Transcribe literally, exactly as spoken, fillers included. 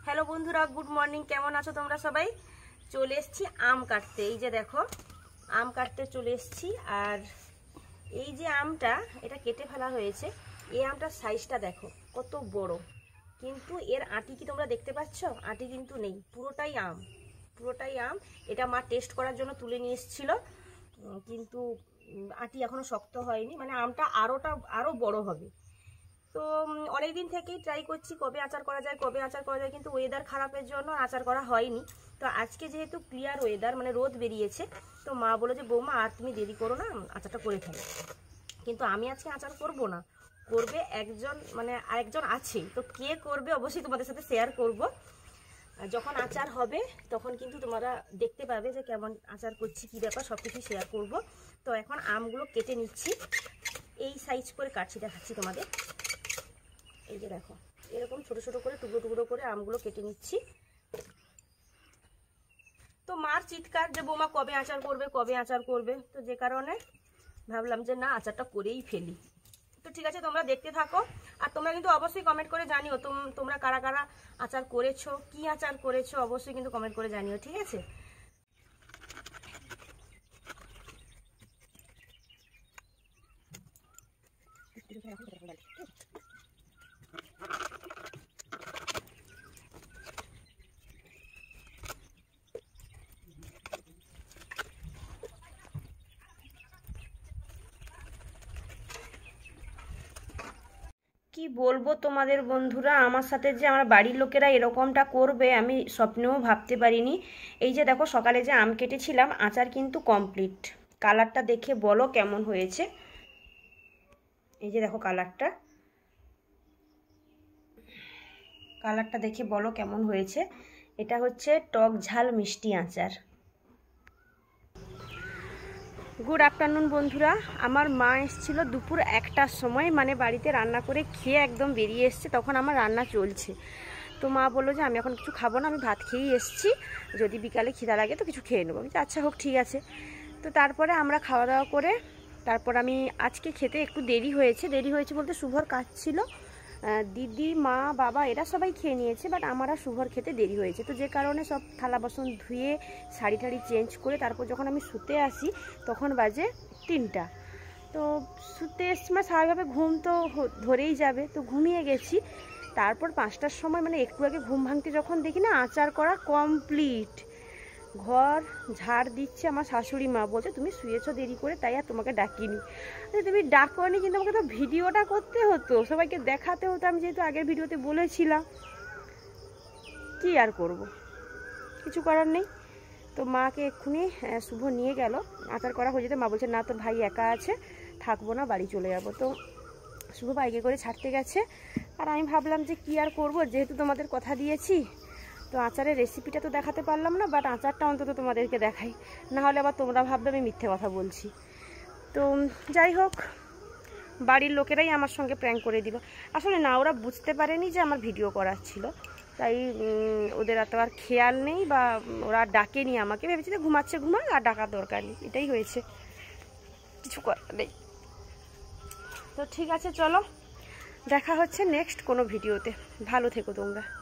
Hello বন্ধুরা, good morning. কেমন আছো তোমরা সবাই? চলে এসেছি আম কাটতে। এই যে দেখো, আম কাটতে চলে এসেছি। আর এই যে আমটা, এটা কেটে ফেলা হয়েছে। এই আমটার সাইজটা দেখো কত বড়, কিন্তু এর আটি কি তোমরা দেখতে পাচ্ছ? আটি কিন্তু নেই, পুরোটাই আম, পুরোটাই আম। এটা মা টেস্ট করার জন্য তুলে নিয়ে এসেছিল, কিন্তু আটি এখনো শক্ত হয়নি, মানে আমটা আরোটা আরো বড় হবে। তো অনেকদিন থেকেই ট্রাই করছি কবে আচার করা যায়, কবে আচার করা যায়, কিন্তু ওয়েদার খারাপের জন্য আচার করা হয়নি। তো আজকে যেহেতু ক্লিয়ার ওয়েদার, মানে রোদ বেরিয়েছে, তো মা বলে যে বৌমা আর তুমি দেরি করো না, আচারটা করে ফেলো। কিন্তু আমি আজকে আচার করব না, করবে একজন, মানে আরেকজন আছে। তো কে করবে অবশ্যই তোমাদের সাথে শেয়ার করব। যখন আচার হবে তখন কিন্তু তোমরা দেখতে পাবে যে কেমন আচার করছি, কী ব্যাপার, সব কিছু শেয়ার করব। তো এখন আমগুলো কেটে নিচ্ছি, এই সাইজ করে কাটছি, দেখাচ্ছি তোমাদের। এই যে দেখো, এরকম ছোট ছোট করে টুকরো টুকরো করে আমগুলো কেটে নিচ্ছি। তো মার চিৎকার যে বৌমা কবে আচার করবে, কবে আচার করবে, তো যে কারণে ভাবলাম যে না, আচারটা করেই ফেলি। তো ঠিক আছে, তোমরা দেখতে থাকো। আর তোমরা কিন্তু অবশ্যই কমেন্ট করে জানিও তোমরা কারা কারা আচার করেছো, কি আচার করেছো, অবশ্যই কিন্তু কমেন্ট করে জানিও, ঠিক আছে? কি বলবো তোমাদের বন্ধুরা, আমার সাথে যে আমার বাড়ির লোকেরা এরকমটা করবে আমি স্বপ্নেও ভাবতে পারিনি। এই যে দেখো, সকালে যে আম কেটেছিলাম, আচার কিন্তু কমপ্লিট। কালারটা দেখে বলো কেমন হয়েছে। এই যে দেখো কালারটা, কালারটা দেখে বলো কেমন হয়েছে। এটা হচ্ছে টক ঝাল মিষ্টি আচার। গুড আফটারনুন বন্ধুরা। আমার মা এসেছিলো দুপুর একটার সময়, মানে বাড়িতে রান্না করে খেয়ে একদম বেরিয়ে এসছে, তখন আমার রান্না চলছে। তো মা বললো যে আমি এখন কিছু খাবো না, আমি ভাত খেয়েই এসেছি, যদি বিকালে খিদা লাগে তো কিছু খেয়ে নেবো। আমি আচ্ছা হোক, ঠিক আছে। তো তারপরে আমরা খাওয়া দাওয়া করে, তারপর আমি আজকে খেতে একটু দেরি হয়েছে। দেরি হয়েছে বলতে শুভর কাজ ছিল, দিদি মা বাবা এরা সবাই খেয়ে নিয়েছে, বাট আমার আর শুভর খেতে দেরি হয়েছে। তো যে কারণে সব থালা বাসন ধুয়ে শাড়ি টাড়ি চেঞ্জ করে তারপর যখন আমি শুতে আসি তখন বাজে তিনটা। তো শুতে এসছি, মানে স্বাভাবিকভাবে ঘুম তো ধরেই যাবে, তো ঘুমিয়ে গেছি। তারপর পাঁচটার সময়, মানে একটু আগে ঘুম ভাঙতে যখন দেখি না আচার করা কমপ্লিট, ঘর ঝাড় দিচ্ছে আমার শাশুড়ি মা, বলছে তুমি শুয়েছো দেরি করে তাই আর তোমাকে ডাকিনি। তুমি ডাকোনি, কিন্তু আমাকে তো ভিডিওটা করতে হতো, সবাইকে দেখাতে হতো, আমি যেহেতু আগের ভিডিওতে বলেছিলাম। কি আর করব, কিছু করার নেই। তো মাকে এক্ষুনি শুভ নিয়ে গেল, আচার করা হয়ে যেতে। মা বলছে না, তোর ভাই একা আছে, থাকবো না, বাড়ি চলে যাবো। তো শুভ বাইকে করে ছাড়তে গেছে। আর আমি ভাবলাম যে কি আর করব, যেহেতু তোমাদের কথা দিয়েছি, তো আচারের রেসিপিটা তো দেখাতে পারলাম না, বাট আচারটা অন্তত তোমাদেরকে দেখাই, না হলে আবার তোমরা ভাববে আমি মিথ্যে কথা বলছি। তো যাই হোক, বাড়ির লোকেরাই আমার সঙ্গে প্র্যাঙ্ক করে দিল। আসলে না, ওরা বুঝতে পারেনি যে আমার ভিডিও করার ছিল, তাই ওদের এত আর খেয়াল নেই, বা ওরা ডাকেনি আমাকে, ভেবেছি যে ঘুমাচ্ছে ঘুমাক, আর ডাকার দরকার নেই, এটাই হয়েছে, কিছু করার নেই। তো ঠিক আছে, চলো দেখা হচ্ছে নেক্সট কোনো ভিডিওতে। ভালো থেকো তোমরা।